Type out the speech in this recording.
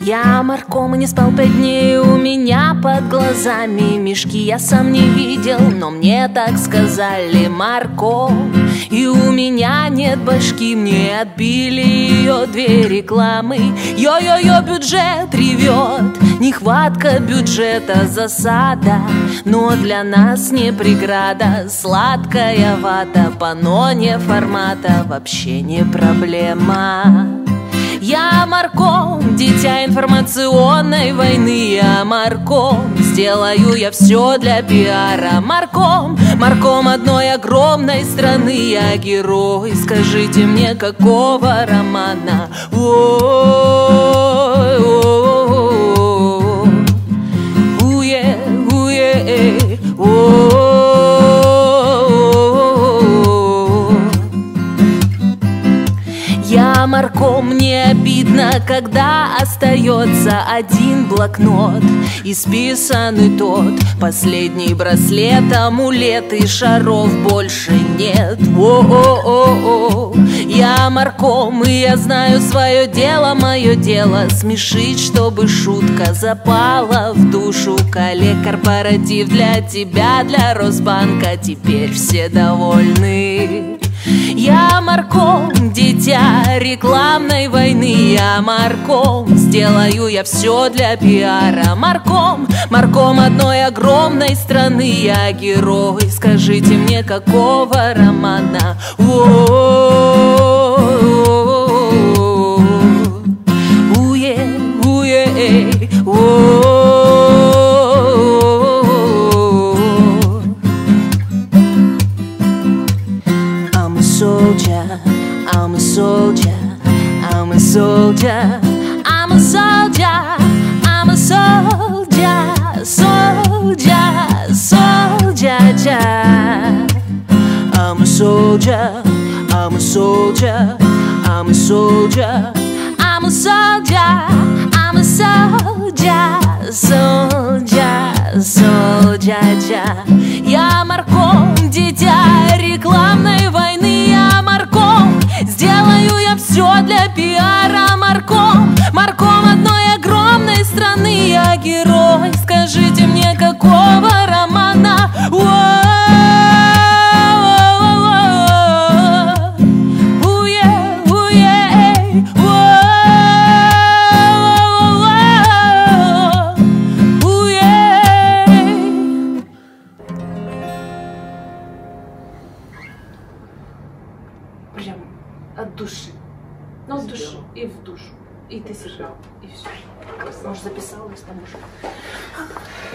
Я марком и не спал 5 дней, у меня под глазами мешки. Я сам не видел, но мне так сказали, марком. И у меня нет башки, мне отбили ее 2 рекламы. Йо-йо-йо, бюджет ревет, нехватка бюджета, засада. Но для нас не преграда, сладкая вата, панно не формата, вообще не проблема. Я марком, дитя информационной войны. Я марком, сделаю я все для пиара. Марком, марком одной огромной страны. Я герой, скажите мне, какого романа? Уе, уе, Я марком, мне обидно, когда остается один блокнот, исписанный тот, последний браслет, амулет, и шаров больше нет. О-о-о-о. Я марком, и я знаю свое дело, мое дело смешить, чтобы шутка запала в душу. Коллег-корпоратив для тебя, для Росбанка, теперь все довольны. Я марком, дитя рекламной войны. Я марком, сделаю я все для пиара. Марком, марком одной огромной страны. Я герой, скажите мне, какого романа? Уе, уе, I'm a soldier, I'm a soldier, I'm a soldier, I'm a soldier, soldier, soldier. I'm a soldier, I'm a soldier, I'm a soldier, I'm a soldier, I'm a soldier, soldier, soldier. Я марком, дитя рекламной войны. Я марком, сделаю я все для пиара. Марком, марком одной огромной страны. Я герой, скажите мне, какого романа? Прям от души. Ну, от души и в душу. И ты сыграл, и все. Может, записалась там уже.